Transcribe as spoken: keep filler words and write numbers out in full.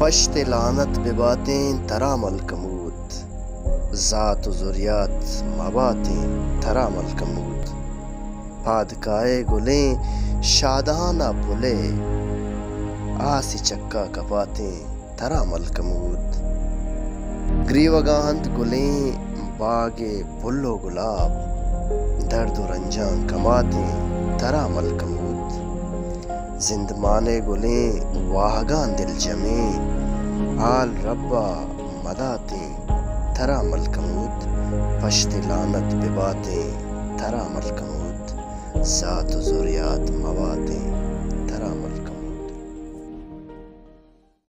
पश्त लानत बेबातें तरा मलकमूद, ज़ात ज़ुरियात मबातें तरा मलकमूद। पादकाए गुलें शादाना पुले, आसी चक्का कपातें तरा मलकमूद। ग्रीवगाहंत गुलें बागे पुल्लो गुलाब, दर्द रंजां कमातें तरा मलकमूद। जिंदमाने गुलें वाहगान दिल जमे, आल रब्बा मदातें तरा मलकमूद। पश्त लानत बेबातें तरा मलकमूद, ज़ात ज़ुरियात मवातें